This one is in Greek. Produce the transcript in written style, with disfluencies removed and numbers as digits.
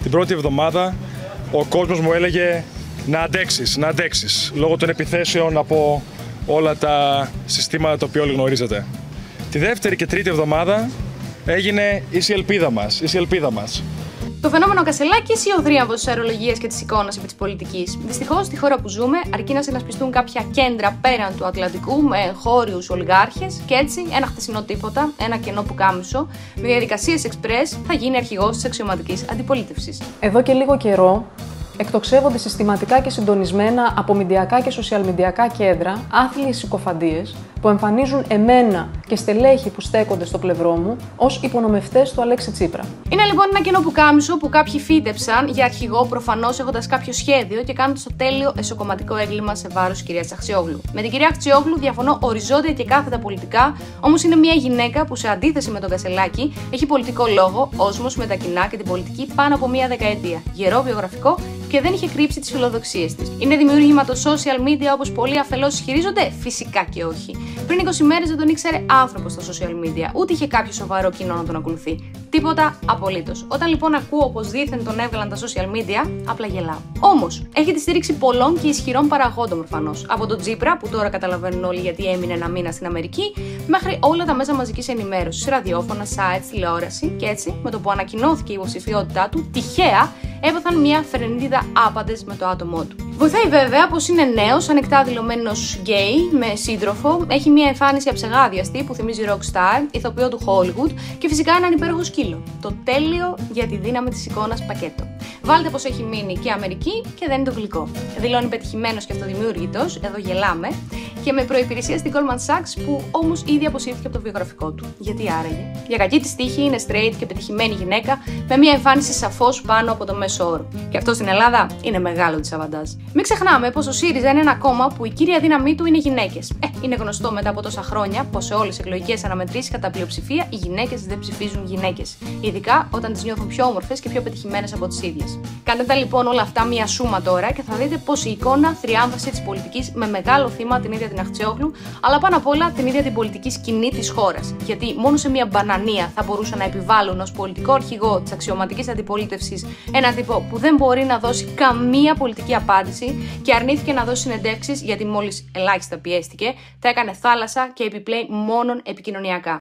Την πρώτη εβδομάδα ο κόσμος μου έλεγε να αντέξεις, λόγω των επιθέσεων από όλα τα συστήματα τα οποία όλοι γνωρίζετε. Τη δεύτερη και τρίτη εβδομάδα έγινε η ελπίδα μας. Το φαινόμενο Κασελάκης ή ο θρίαμβος της αερολογίας και της εικόνας επί της πολιτικής. Δυστυχώς, στη χώρα που ζούμε, αρκεί να συνασπιστούν κάποια κέντρα πέραν του Ατλαντικού με εγχώριους ολιγάρχες και έτσι ένα χτεσινό τίποτα, ένα κενό πουκάμισο, με διαδικασίες εξπρές θα γίνει αρχηγός της αξιωματικής αντιπολίτευσης. Εδώ και λίγο καιρό εκτοξεύονται συστηματικά και συντονισμένα από μηντιακά και σοσιαλμηντιακά κέντρα άθλιες συκοφαντίες που εμφανίζουν εμένα και στελέχη που στέκονται στο πλευρό μου ως υπονομευτές του Αλέξη Τσίπρα. Είναι λοιπόν ένα κενό πουκάμισο που κάποιοι φύντεψαν για αρχηγό, προφανώς έχοντας κάποιο σχέδιο και κάνοντας το τέλειο εσωκομματικό έγκλημα σε βάρος της κυρίας Αχτσιόγλου. Με την κυρία Αχτσιόγλου διαφωνώ οριζόντια και κάθετα πολιτικά, όμως είναι μια γυναίκα που σε αντίθεση με τον Κασελάκη έχει πολιτικό λόγο, όσμος με τα κοινά και την πολιτική πάνω από μια δεκαετία. Γερό βιογραφικό και δεν είχε κρύψει τις φιλοδοξίες της. Είναι δημιούργημα των social media όπως πολλοί αφελώς ισχυρίζονται? Φυσικά και όχι. Πριν 20 μέρες δεν τον ήξερε άνθρωπος στα social media, ούτε είχε κάποιο σοβαρό κοινό να τον ακολουθεί. Τίποτα απολύτως. Όταν λοιπόν ακούω πως δήθεν τον έβγαλαν τα social media, απλά γελάω. Όμως, έχει τη στήριξη πολλών και ισχυρών παραγόντων προφανώς. Από τον Τσίπρα, που τώρα καταλαβαίνουν όλοι γιατί έμεινε ένα μήνα στην Αμερική, μέχρι όλα τα μέσα μαζικής ενημέρωσης, ραδιόφωνα, sites, τηλεόραση και έτσι, με το που ανακοινώθηκε η υποψηφιότητά του, τυχαία έπαθαν μια φρενίτιδα άπαντες με το άτομό του. Βοηθάει βέβαια πως είναι νέος, ανεκτά δηλωμένος γκέι, με σύντροφο, έχει μια εμφάνιση αψεγάδιαστη που θυμίζει rockstar, ηθοποιό του Hollywood και φυσικά έναν υπέροχο σκύλο. Το τέλειο για τη δύναμη της εικόνας πακέτο. Βάλτε πως έχει μείνει και Αμερική και δεν είναι το γλυκό. Δηλώνει πετυχημένος και αυτοδημιούργητος, εδώ γελάμε, και με προϋπηρεσία στην Goldman Sachs που όμως ήδη αποσύρθηκε από το βιογραφικό του. Γιατί άραγε? Για κακή της τύχη είναι straight και πετυχημένη γυναίκα με μια εμφάνιση σαφώς πάνω από το μέσο όρο. Και αυτό στην Ελλάδα είναι μεγάλο της αβαντάζ. Μην ξεχνάμε πως ο ΣΥΡΙΖΑ είναι ένα κόμμα που η κύρια δύναμή του είναι οι γυναίκες. Είναι γνωστό μετά από τόσα χρόνια πως σε όλες τις εκλογικές αναμετρήσεις κατά πλειοψηφία οι γυναίκες δεν ψηφίζουν γυναίκες. Ειδικά όταν τις νιώθουν πιο όμορφες και πιο πετυχημένες από τις ίδιες. Κάντε τα λοιπόν όλα αυτά μία σούμα τώρα και θα δείτε πως η εικόνα θριάμβασε της πολιτικής με μεγάλο θύμα την ίδια την Αχτσιόγλου, αλλά πάνω απ' όλα την ίδια την πολιτική σκηνή της χώρας. Γιατί μόνο σε μία μπανανία θα μπορούσαν να επιβάλλουν ως πολιτικό αρχηγό της αξιωματικής αντιπολίτευσης έναν τύπο που δεν μπορεί να δώσει καμία πολιτική απάντηση και αρνήθηκε να δώσει συνεντεύξεις γιατί μόλις ελάχιστα πιέστηκε, τα έκανε θάλασσα και επιπλέον μόνον επικοινωνιακά.